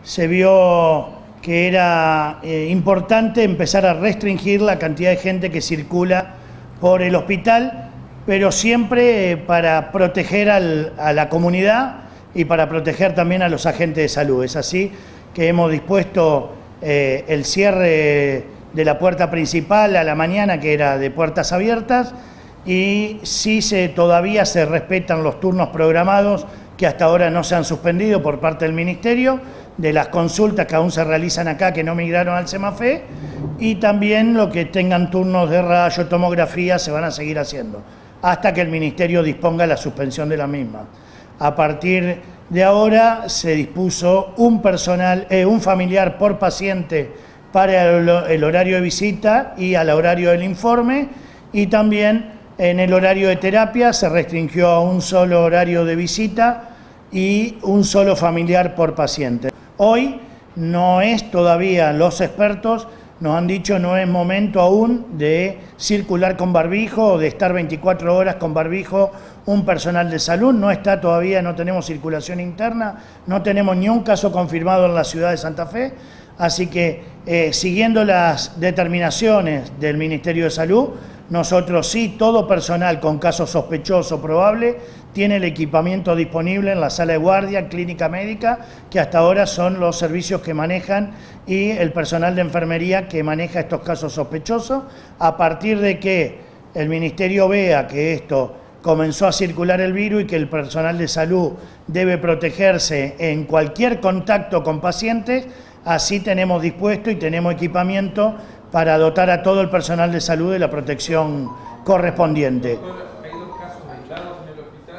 se vio que era importante empezar a restringir la cantidad de gente que circula por el hospital, pero siempre para proteger a la comunidad y para proteger también a los agentes de salud. Es así que hemos dispuesto el cierre de la puerta principal a la mañana, que era de puertas abiertas, y sí todavía se respetan los turnos programados que hasta ahora no se han suspendido por parte del Ministerio, de las consultas que aún se realizan acá que no migraron al Semafé, y también lo que tengan turnos de rayo, tomografía, se van a seguir haciendo, hasta que el Ministerio disponga la suspensión de la misma. A partir de ahora se dispuso un familiar por paciente para el horario de visita y al horario del informe, y también en el horario de terapia se restringió a un solo horario de visita y un solo familiar por paciente. Hoy no es todavía, los expertos nos han dicho, no es momento aún de circular con barbijo o de estar 24 horas con barbijo un personal de salud. No está todavía, no tenemos circulación interna, no tenemos ni un caso confirmado en la ciudad de Santa Fe, así que siguiendo las determinaciones del Ministerio de Salud, nosotros sí, todo personal con caso sospechoso probable tiene el equipamiento disponible en la sala de guardia, clínica médica, que hasta ahora son los servicios que manejan, y el personal de enfermería que maneja estos casos sospechosos. A partir de que el Ministerio vea que esto comenzó a circular el virus y que el personal de salud debe protegerse en cualquier contacto con pacientes, así tenemos dispuesto y tenemos equipamiento para dotar a todo el personal de salud de la protección correspondiente. ¿Hay dos casos aislados en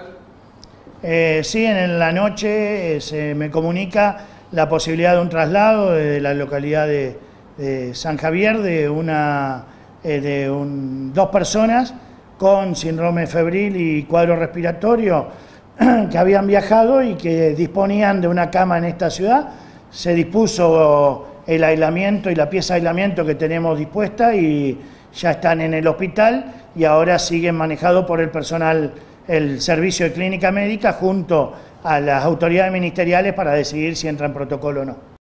el hospital? Sí, en la noche se me comunica la posibilidad de un traslado de la localidad de San Javier de dos personas con síndrome febril y cuadro respiratorio que habían viajado y que disponían de una cama en esta ciudad. Se dispuso el aislamiento y la pieza de aislamiento que tenemos dispuesta y ya están en el hospital, y ahora siguen manejados por el personal, el servicio de clínica médica junto a las autoridades ministeriales para decidir si entra en protocolo o no.